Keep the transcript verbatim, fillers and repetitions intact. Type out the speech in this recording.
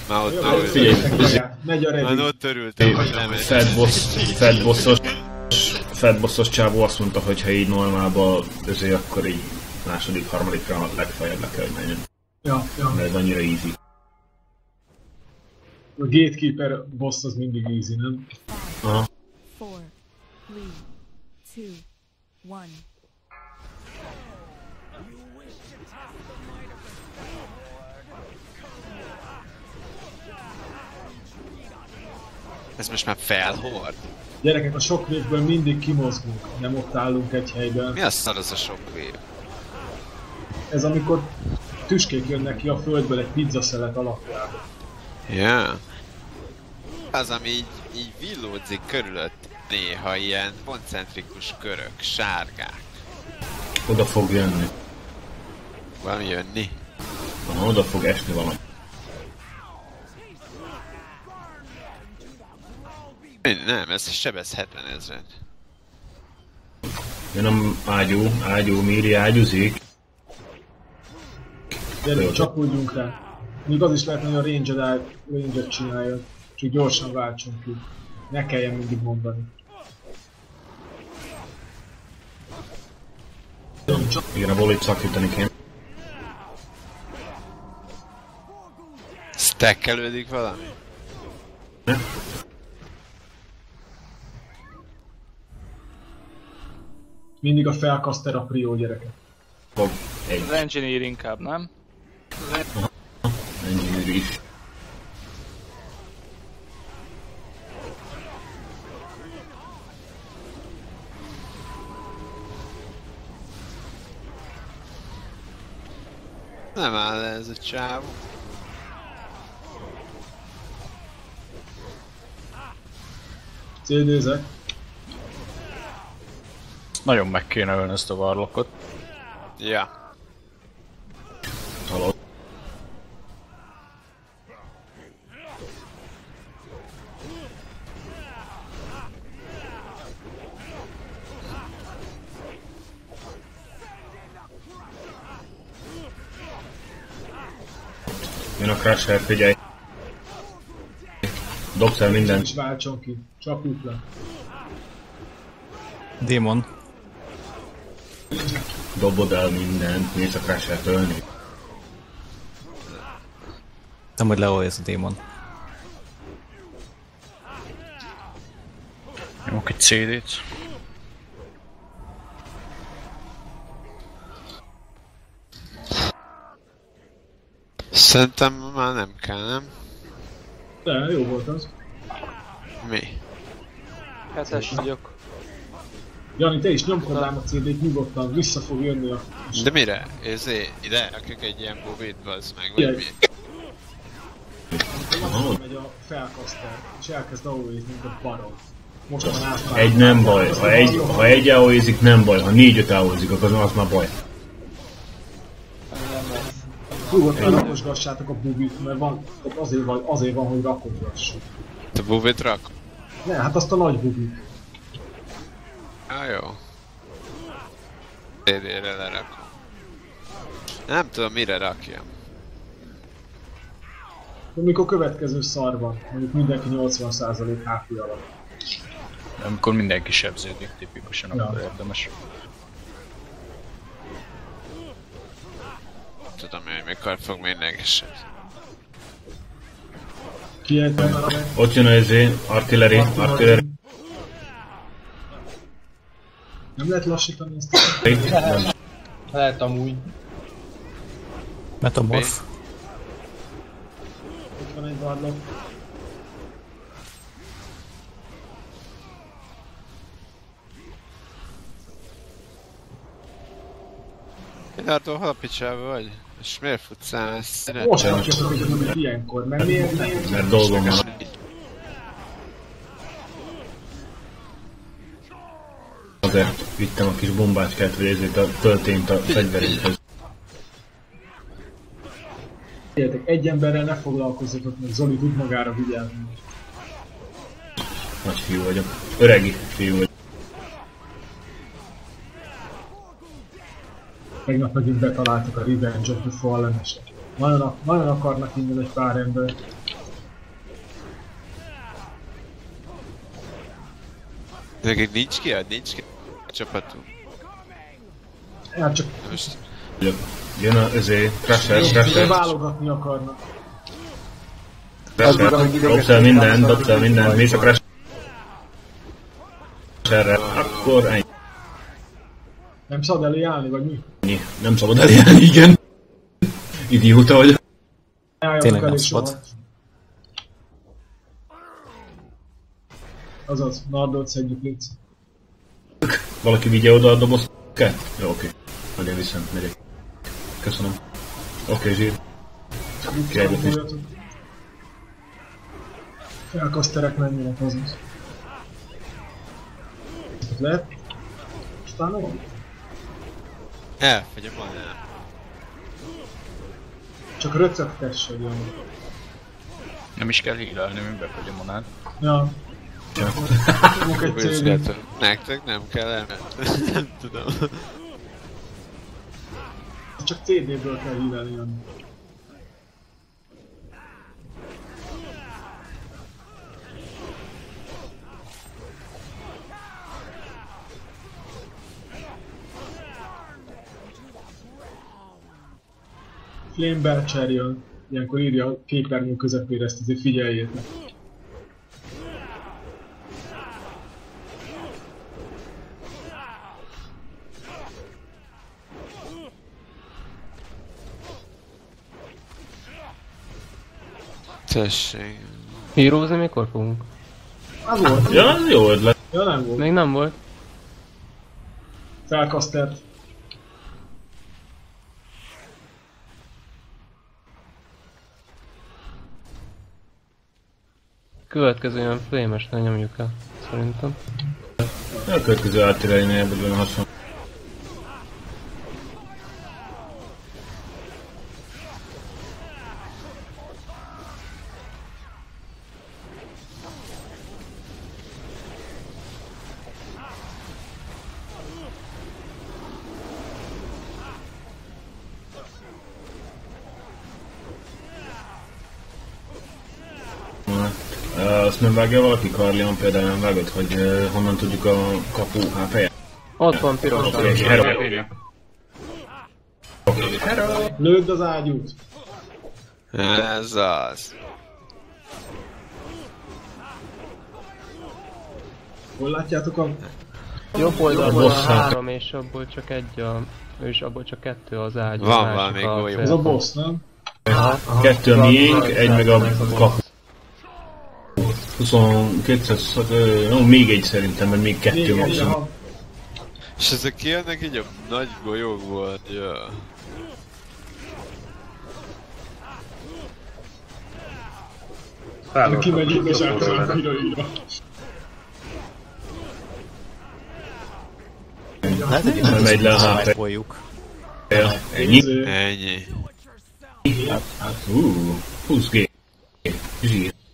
Már ott örültem. Megy a ready. Már ott örültem, hogy lemegy. Fed bossos... Fed bossos csávó azt mondta, hogy ha így normálban özé, akkor így második, harmadikra legfeljebb le kell, hogy menjen. Ja, ja. De ez annyira easy. A Gatekeeper boss az mindig easy, nem? Aha. four, three, two, one. Ez most már felhord? Gyerekek, a Shockwave-ből mindig kimozgunk, nem ott állunk egy helyben. Mi a szar az a Shockwave? Ez amikor tüskék jönnek ki a földből egy pizzaszelet alapjában. Ja. Az, ami így, így villódzik körülött néha ilyen koncentrikus körök, sárgák. Oda fog jönni. Valami jönni? Aha, oda fog esni valami. Nem, ez sebezhetlen ezred. Jön a ágyú, ágyú, Miri ágyúzik. Gyerek, csapódjunk rá. Még az is lehet, hogy a ranger-t ranger csinálja. Csak gyorsan váltsunk ki. Ne kelljen mindig mondani. Igen, a volit szakítani kéne. Stackelődik valami? Ne? Mindig a felkaster a prió, gyerekek. Fog egy. Az engineer inkább, nem? Aha. Engineer is. Nem áll le ez a csávó. cé dé-zek. Nagyon meg kéne ölni ezt a Warlockot. Ja. Halott. Jön a Crusher, figyelj! Dobsz el mindent. És váltson ki. Csapjuk le. Démon. Dobod el mindent, mész a Crusher-t ölni. Nem, hogy leolja ez a démon. Nyomok egy cé dét. Szerintem már nem kell, nem? De, jó volt az. Mi? Hetes vagyok. Jani, te is nyomkod ám a cé dét nyugodtan, vissza fog jönni a... De mire? Ezé, ide rakjuk egy ilyen bobit, bazd meg, vagy Ilyen. mi? Most megy a felkaster, és elkezd aóézni, mint a barom. Most van átvált. Egy nem baj, ha egy, ha egy aóézik nem baj, ha négy-öt aóézik, akkor az már baj. Nyugodtan rakosgassátok a bubit, mert van, azért van, azért van, hogy rakosgassuk. Te bobit rak? Ne, hát azt a nagy bubit. Ah, jó. cé dére lerakom. Nem tudom mire rakjam. Amikor következő szarban, mondjuk mindenki nyolcvan százalék há pé alatt. Amikor mindenki sebződik tipikusan, Ja. akkor érdemes. Tudom én, hogy mikor fog mindenki sebzni. Kiejtem el a... Ott jön az artilleri, artilleri. Nem lehet lassítani ezt a... Nem. Lehet amúgy. Metamorph. Itt van egy Warlock. Pillanató, hol a picsába vagy? És miért futsz el messzire? Most rakjatok egy bubit ilyenkor, mert miért, miért? Mert dolgom van. Azért vittem a kis bombácskát, vagy ezért a töltényt a fegyveréhez. Figyeljetek, egy emberrel ne foglalkozzatok, mert Zoli tud magára vigyázni. Nagy fiú vagyok. Öregi fiú vagyok. Tegnap megint betaláltuk a Revenge of the Fallen-eset. Nagyon, nagyon akarnak innen egy pár ember. Neked nincs ki, nincs ki a csapatunk. Hát csak Most Jön a ezé, Crusher, jobb, Crusher, válogatni akarnak. Crusher, dobsz el mindent, dobsz el mindent, mész a Crusherre, akkor ennyi. Nem szabad elé állni, vagy mi? Nem szabad elérni, igen. Idióta vagy. Álljatok Tényleg nem elé szabad. soha. Azaz, Nardot szedjük, légy. Valaki vigye oda a dobozt? Kell? Jó, oké. Majd én viszont megyek. Köszönöm. Oké, zsír. Királyok is. Felkaszterek menjenek, azaz. Lehet? Aztán van? elfogyom van el. Csak röcögtessed, jön. Nem is kell hílelni, mi befogy a monát. Ja. Fogok egy cédét. Bőszgátok. Nektek nem kell elmenni. Nem tudom. Csak cé déből kell hívelni, jönni. Flame Belcher jön. Ilyenkor írja a képernyő közepére, ezt azért figyeljétek. Tessék. Hírózni mikor fogunk? Az volt. Ja, ez jó ötlet. Ja, nem volt. Még nem volt. Felkasztert. Következő ilyen flame-esnél nyomjuk el, szerintem. A következő áttiránynél vagy hasonló. Azt nem vágja valaki, Carlion például nem vágod, hogy uh, honnan tudjuk a kapu há pé-et? Ott van piros. Oké, okay, hero. Lőd az ágyút. Ez az. Hol látjátok a... Jobb oldalon A a boss három, és abból csak egy a... És abból csak kettő az ágy. a Van másik valami a golyó. Ez a boss, nem? Kettő a miénk, egy meg a kapu. huszonkétszáz, no, még egy szerintem, vagy még kettő Még egy, maximum. aha. És ezek kijönnek így a nagy golyókból, ja. Kimegyünk és általában újra írva. Nem megy le a há pé. Folyjuk. Ennyi? Izé, Ennyi. Uh, húsz gé. Zsír.